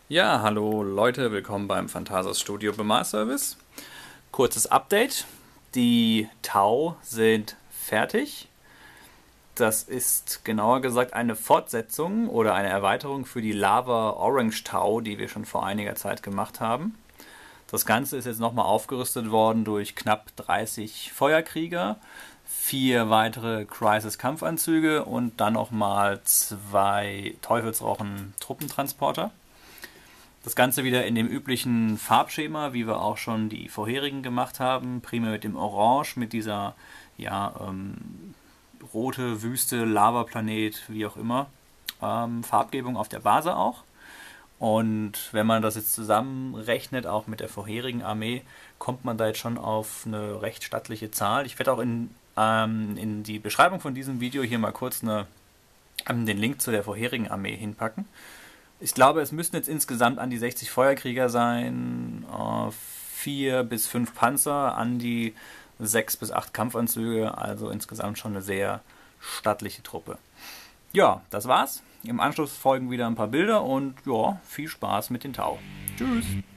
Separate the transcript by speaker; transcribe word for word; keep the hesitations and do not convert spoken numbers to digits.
Speaker 1: Ja, hallo Leute, willkommen beim Phantasas Studio Bemalservice. Kurzes Update. Die Tau sind fertig. Das ist genauer gesagt eine Fortsetzung oder eine Erweiterung für die Lava Orange Tau, die wir schon vor einiger Zeit gemacht haben. Das Ganze ist jetzt nochmal aufgerüstet worden durch knapp dreißig Feuerkrieger, vier weitere Crisis-Kampfanzüge und dann nochmal zwei Teufelsrochen-Truppentransporter. Das Ganze wieder in dem üblichen Farbschema, wie wir auch schon die vorherigen gemacht haben. Primär mit dem Orange, mit dieser ja, ähm, rote Wüste, Lavaplanet, wie auch immer. Ähm, Farbgebung auf der Basis auch. Und wenn man das jetzt zusammenrechnet, auch mit der vorherigen Armee, kommt man da jetzt schon auf eine recht stattliche Zahl. Ich werde auch in, ähm, in die Beschreibung von diesem Video hier mal kurz eine, ähm, den Link zu der vorherigen Armee hinpacken. Ich glaube, es müssten jetzt insgesamt an die sechzig Feuerkrieger sein, äh, vier bis fünf Panzer, an die sechs bis acht Kampfanzüge, also insgesamt schon eine sehr stattliche Truppe. Ja, das war's. Im Anschluss folgen wieder ein paar Bilder und ja, viel Spaß mit den Tau. Tschüss!